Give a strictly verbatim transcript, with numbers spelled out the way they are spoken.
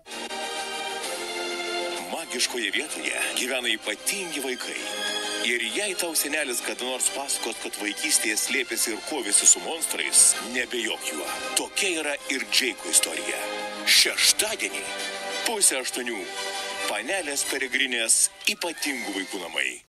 Magiškoje vietoje gyvena ypatingi vaikai. Ir jei tau senelis kada nors pasakos, kad vaikystėje slėpėsi ir kovėsi su monstrais, nebejok juo. Tokia yra ir Džeiko istorija. Šeštadienį, pusę aštuonių, Panelės Peregrinės ypatingų vaikų namai.